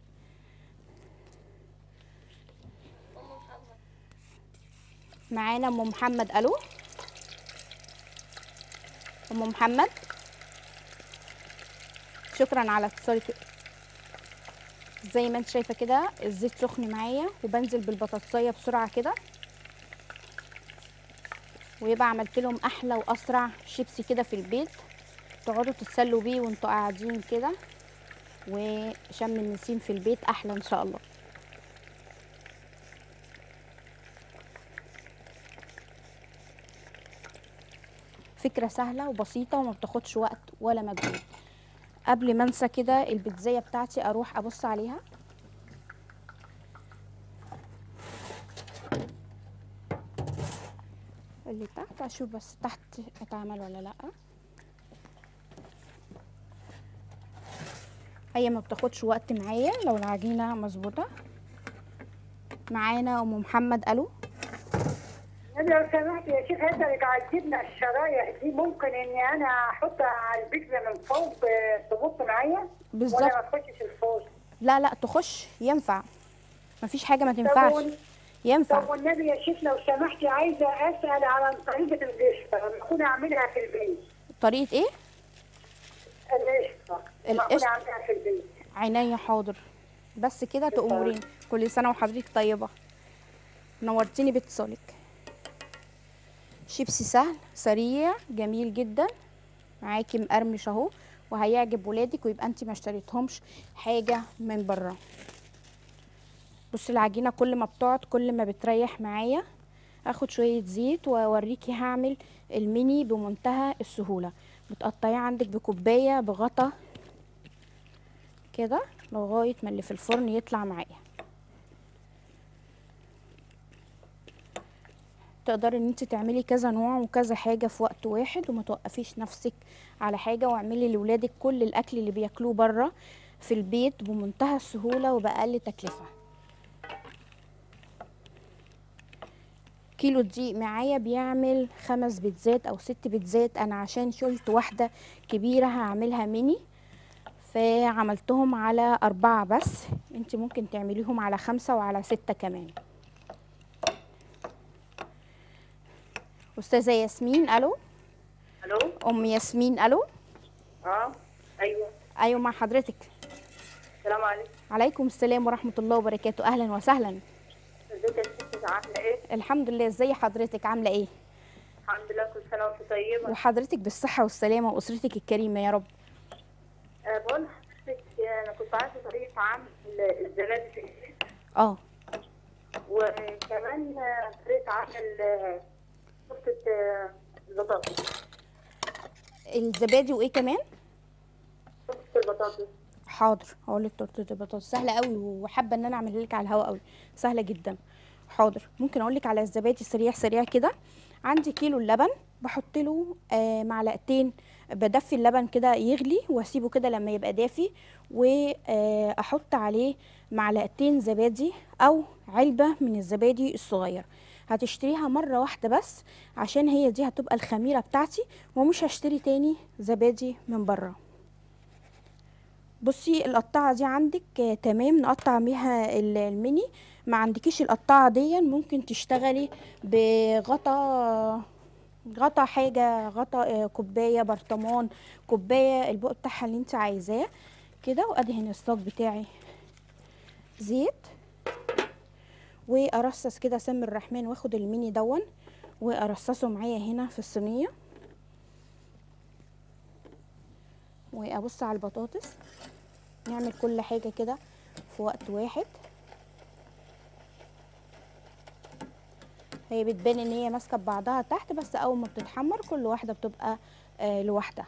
معانا ام محمد، الو. ام محمد، شكرا على اتصالك. زي ما انت شايفه كده الزيت سخن معايا، وبنزل بالبطاطسايه بسرعه كده، ويبقى عملت لهم احلى واسرع شيبسي كده في البيت، تقعدوا تتسلوا بيه وانتوا قاعدين كده، وشم النسيم في البيت احلى ان شاء الله. فكرة سهلة وبسيطة وما بتاخدش وقت ولا مجهود. قبل ما انسى كده البيتزاية بتاعتي اروح ابص عليها. اللي تحت اشوف بس تحت اتعمل ولا لا. هي ما بتاخدش وقت معايا لو العجينة مظبوطة. معانا ام محمد، الو. لو سمحت يا شيخ، حضرتك على الجبنه الشرايح دي ممكن اني انا احطها على البيتزا من فوق تبص معايا؟ بالظبط. ولا ما تخشش الفرن؟ لا تخش، ينفع، مفيش حاجه ما تنفعش، ينفع. طب والنبي يا شيخ لو سمحتي عايزه اسال على طريقه القشطه لما اكون اعملها في البيت. طريقه ايه؟ القشطه لما اكون اعملها في البيت. عينيا حاضر، بس كده تأمرين. كل سنه وحضرتك طيبه. نورتيني باتصالك. شيبسي سهل سريع جميل جدا، معاكي مقرمش اهو، وهيعجب ولادك، ويبقى انت ما اشتريتهمش حاجه من بره. بصي العجينه كل ما بتقعد كل ما بتريح معايا. اخد شويه زيت واوريكي هعمل الميني بمنتهى السهوله. بتقطعيه عندك بكوبايه بغطا كده لغايه ما اللي في الفرن يطلع معايا. تقدري ان انت تعملي كذا نوع وكذا حاجه في وقت واحد، وما توقفيش نفسك على حاجه، واعملي لاولادك كل الاكل اللي بياكلوه بره في البيت بمنتهى السهوله وباقل تكلفه. كيلو دقيق معايا بيعمل 5 بيتزات او 6 بيتزات. انا عشان شلت واحده كبيره هعملها ميني فعملتهم على 4 بس، انت ممكن تعمليهم على 5 وعلى 6 كمان. استاذه ياسمين، الو. الو. ام ياسمين، الو. ايوه مع حضرتك. السلام عليكم. عليكم السلام ورحمه الله وبركاته، اهلا وسهلا. ازيك يا ستي، عامله ايه؟ الحمد لله، ازي حضرتك عامله ايه؟ الحمد لله، كل سنه وانت طيبه. وحضرتك بالصحه والسلامه واسرتك الكريمه يا رب. بقول لحضرتك انا كنت عايزه طريقه عمل الزبادي في البيت. وكمان طريقه عمل سلطه البطاطس. الزبادي وايه كمان؟ سلطه البطاطس. حاضر، هقول لك تورته البطاطس سهله قوي، وحابه ان انا اعملها لك على الهواء قوي، سهله جدا. حاضر، ممكن اقول لك على الزبادي سريع سريع كده. عندي كيلو اللبن، بحط له معلقتين، بدفي اللبن كده يغلي واسيبه كده لما يبقى دافي، واحط عليه معلقتين زبادي او علبه من الزبادي الصغير. هتشتريها مره واحده بس عشان هي دي هتبقى الخميره بتاعتي، ومش هشتري تاني زبادي من بره. بصي القطعه دي عندك تمام، نقطع بيها الميني. ما عندكيش القطعه دي ممكن تشتغلي بغطا، غطا حاجه، غطا كوبايه، برطمان، كوبايه، البق بتاعها اللي انت عايزاه كده. وادي هنا الصاج بتاعي زيت، وارصص كده سم الرحمن، واخد الميني دون وارصصه معايا هنا في الصينيه، وابص على البطاطس. نعمل كل حاجه كده في وقت واحد. هي بتبان ان هي ماسكه ببعضها تحت، بس اول ما بتتحمر كل واحده بتبقى لوحدها.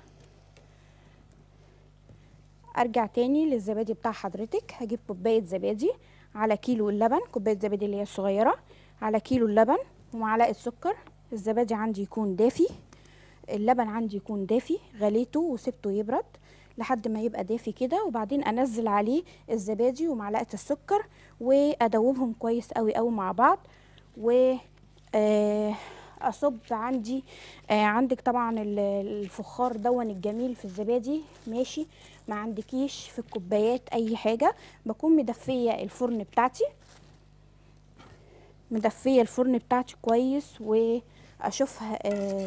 ارجع تاني للزبادي بتاع حضرتك. هجيب كوبايه زبادي على كيلو اللبن، كوبايه زبادي اللي هي الصغيره على كيلو اللبن، ومعلقه سكر. الزبادي عندي يكون دافي، اللبن عندي يكون دافي. غليته وسبته يبرد لحد ما يبقى دافي كده، وبعدين انزل عليه الزبادي ومعلقه السكر وادوبهم كويس قوي قوي مع بعض. و اصب عندي عندك طبعا الفخار دون الجميل في الزبادي ماشي، ما عندكيش في الكوبايات اي حاجه. بكون مدفيه الفرن بتاعتي، مدفيه الفرن بتاعتي كويس، واشوفها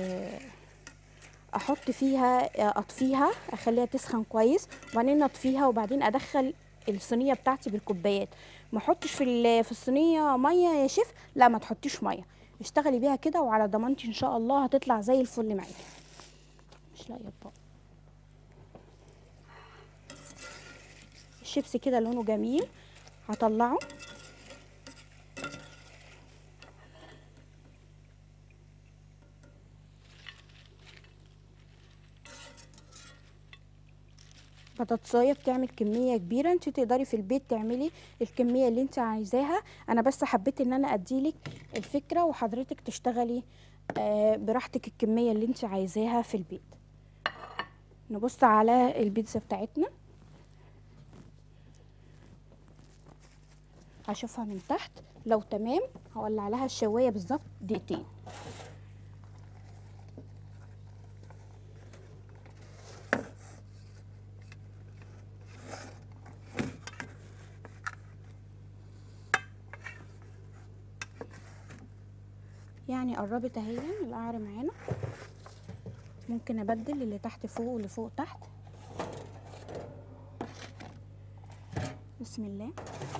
احط فيها، اطفيها، اخليها تسخن كويس، وبعدين اطفيها، وبعدين ادخل الصينيه بتاعتي بالكوبايات. ما احطش في الصينيه ميه يا شيف، لا ما تحطيش ميه، اشتغلي بيها كده وعلى ضمانتي ان شاء الله هتطلع زي الفل معاكي. مش لاقيه الطبق. الشيبسي كده لونه جميل، هطلعه. بطاطسايه بتعمل كميه كبيره، انت تقدري في البيت تعملي الكميه اللي انت عايزاها. انا بس حبيت ان انا اديلك الفكره، وحضرتك تشتغلي براحتك الكميه اللي انت عايزاها في البيت. نبص على البيتزا بتاعتنا، هشوفها من تحت، لو تمام هولع لها الشوايه بالظبط دقيقتين. يعني قربت اهي القعر معانا. ممكن ابدل اللي تحت فوق واللي فوق تحت. بسم الله.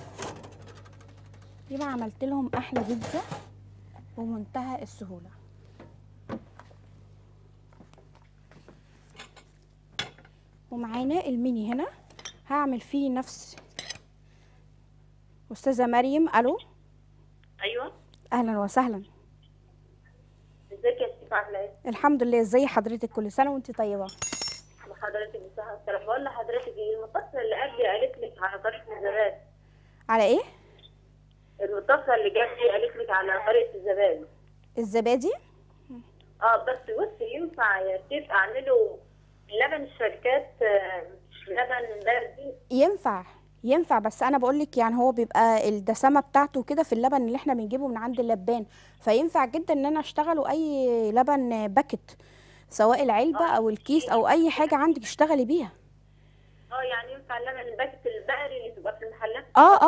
يبقى عملت لهم احلى بيتزا ومنتهى السهوله. ومعانا الميني هنا هعمل فيه نفس. استاذه مريم، الو. ايوه اهلا وسهلا. ازيك يا شيخ، عامله ايه؟ الحمد لله. ازي حضرتك؟ كل سنه وانت طيبه. حضرتك بصحه والسلامه. بقول لحضرتك المتصله اللي قبلي قالت لك على طريقه الزبادي. على ايه؟ المتصله اللي جنبي قالت لك على طريقه الزبادي. الزبادي؟ بس بصي، ينفع يا شيخ اعمله لبن الشركات مش لبن بلدي؟ ينفع بس انا بقول لك يعني هو بيبقى الدسامه بتاعته كده في اللبن اللي احنا بنجيبه من عند اللبان، فينفع جدا ان انا اشتغله اي لبن باكت، سواء العلبه او الكيس او اي حاجه عندك اشتغلي بيها. يعني ينفع اللبن الباكت البقري اللي بيبقى في المحلات؟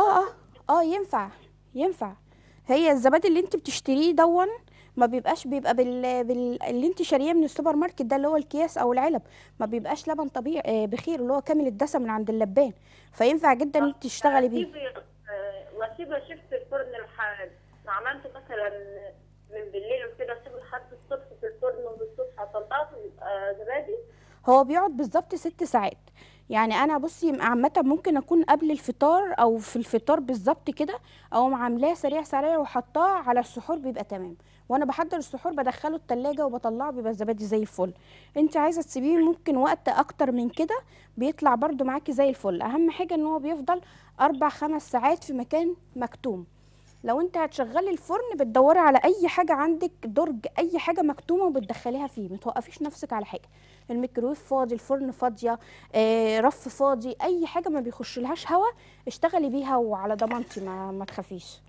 ينفع. هي الزبادي اللي انت بتشتريه دون ما بيبقاش، بيبقى اللي انت شاريه من السوبر ماركت ده اللي هو الكياس او العلب، ما بيبقاش لبن طبيعي بخير اللي هو كامل الدسم من عند اللبان، فينفع جدا ان انت تشتغلي بيه. واسيبه في الفرن لحد ما عملت مثلا من بالليل وكده، اسيبه لحد الصبح في الفرن، وبالصبح اطلعه يبقى زبادي. هو بيقعد بالظبط 6 ساعات. يعني انا بصي عامه ممكن اكون قبل الفطار او في الفطار بالظبط كده، او عاملاه سريع وحطاه على السحور بيبقى تمام. وانا بحضر السحور بدخله التلاجة وبطلعه بيبقى الزبادي زي الفل. انت عايزه تسيبيه ممكن وقت اكتر من كده بيطلع برده معاكي زي الفل. اهم حاجه ان هو بيفضل 4-5 ساعات في مكان مكتوم. لو انت هتشغلي الفرن بتدوري على اي حاجه عندك، درج، اي حاجه مكتومه وبتدخليها فيه، ما توقفيش نفسك على حاجه. الميكرويف فاضي، الفرن فاضيه، رف فاضي، اي حاجه ما بيخشلهاش هوا اشتغلي بيها وعلى ضمانتي ما تخافيش.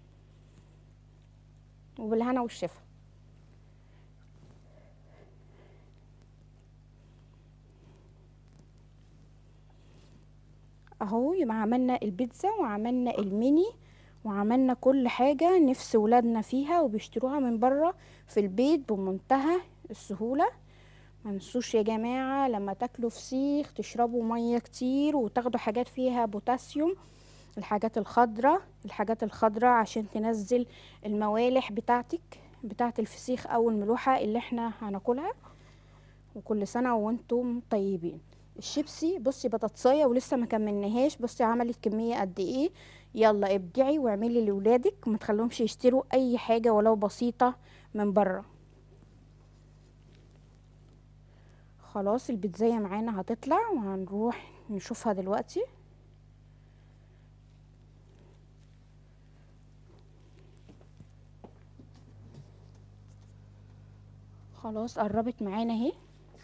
وبالهنا والشفا. اهو يبقى عملنا البيتزا وعملنا الميني وعملنا كل حاجة نفس ولادنا فيها وبيشتروها من بره في البيت بمنتهى السهولة. منسوش يا جماعة لما تاكلوا فسيخ تشربوا مية كتير وتاخدوا حاجات فيها بوتاسيوم، الحاجات الخضراء عشان تنزل الموالح بتاعت الفسيخ او الملوحة اللي احنا هناكلها. وكل سنة وانتم طيبين. الشيبسي بصي بطاطسايه ولسه ما كملناهاش، بصي عملت كميه قد ايه. يلا ابدعي واعملي لاولادك وما تخليهمش يشتروا اي حاجه ولو بسيطه من بره. خلاص البيتزايه معانا هتطلع وهنروح نشوفها دلوقتي. خلاص قربت معانا اهي.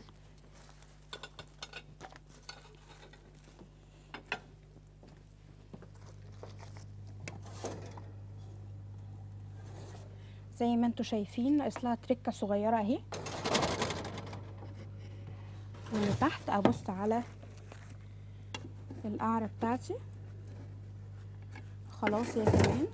زي ما انتوا شايفين ناقص لها تركه صغيره اهي. واللي تحت ابص على القعره بتاعتي. خلاص يا كمان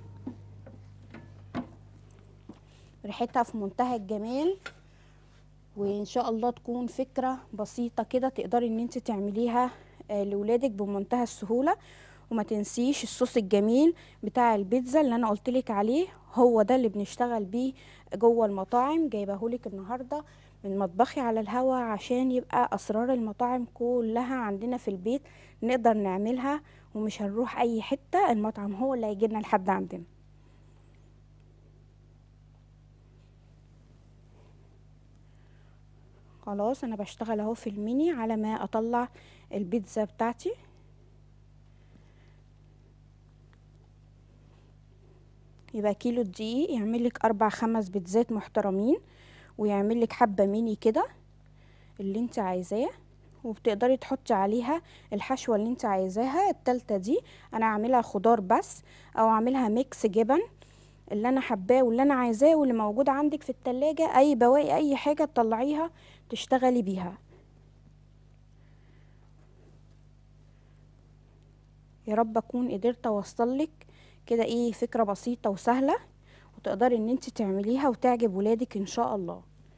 ريحتها في منتهى الجمال، وان شاء الله تكون فكره بسيطه كده تقدري ان انت تعمليها لولادك بمنتهى السهوله. وما تنسيش الصوص الجميل بتاع البيتزا اللي انا قلتلك عليه، هو ده اللي بنشتغل بيه جوه المطاعم. جايبهولك النهارده من مطبخي على الهوا عشان يبقى اسرار المطاعم كلها عندنا في البيت نقدر نعملها ومش هنروح اي حته، المطعم هو اللي هيجيلنا لحد عندنا. خلاص انا بشتغل اهو في الميني على ما اطلع البيتزا بتاعتي. يبقى كيلو دقيق يعملك 4-5 بيتزات محترمين، ويعملك حبة ميني كده اللي انت عايزاه، وبتقدري تحطي عليها الحشوة اللي انت عايزاها. التالتة دي انا اعملها خضار بس او اعملها ميكس جبن اللي انا حباه واللي انا عايزاه واللي موجود عندك في التلاجة. اي بواقي اي حاجة تطلعيها تشتغلي بيها. يا رب اكون قدرت اوصلك كده ايه فكرة بسيطة وسهلة وتقدري ان انت تعمليها وتعجب ولادك ان شاء الله.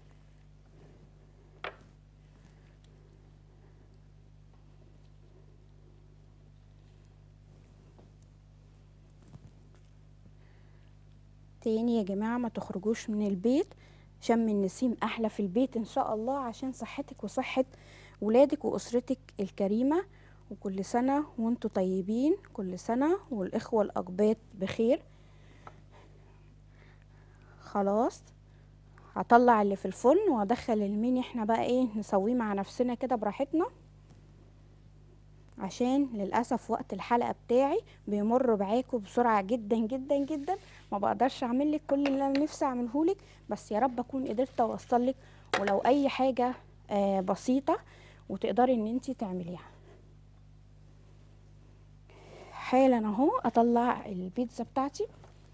تاني يا جماعة ما تخرجوش من البيت، شم النسيم احلى في البيت ان شاء الله عشان صحتك وصحة ولادك واسرتك الكريمة. وكل سنة وانتوا طيبين، كل سنة والاخوة الاقباط بخير. خلاص هطلع اللي في الفرن وادخل الميني احنا بقى ايه نسويه مع نفسنا كده براحتنا، عشان للاسف وقت الحلقه بتاعي بيمر معاكم بسرعه جدا جدا جدا. ما بقدرش اعمل لك كل اللي انا نفسي اعمله لك، بس يا رب اكون قدرت اوصل لك ولو اي حاجه بسيطه وتقدري ان انت تعمليها. حالا اهو اطلع البيتزا بتاعتي.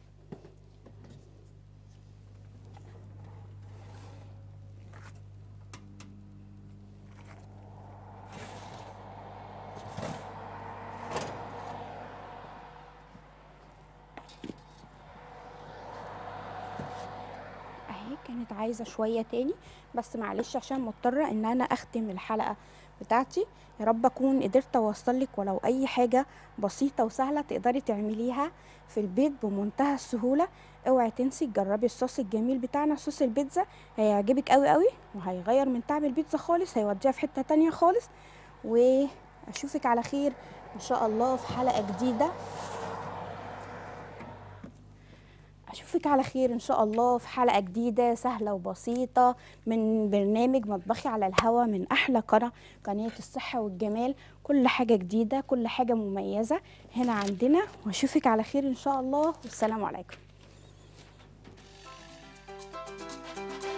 كانت عايزة شوية تاني بس معلش عشان مضطرة ان انا اختم الحلقة بتاعتي. يا رب اكون قدرت اوصلك ولو اي حاجة بسيطة وسهلة تقدري تعمليها في البيت بمنتهى السهولة. اوعي تنسي تجربي الصوص الجميل بتاعنا، صوص البيتزا هيعجبك قوي قوي وهيغير من طعم البيتزا خالص، هيوديها في حتة تانية خالص. واشوفك على خير ان شاء الله في حلقة جديدة. اشوفك على خير ان شاء الله في حلقة جديدة سهلة وبسيطة من برنامج مطبخي على الهوا من احلى قناة الصحة والجمال. كل حاجة جديدة، كل حاجة مميزة هنا عندنا. واشوفك على خير ان شاء الله، والسلام عليكم.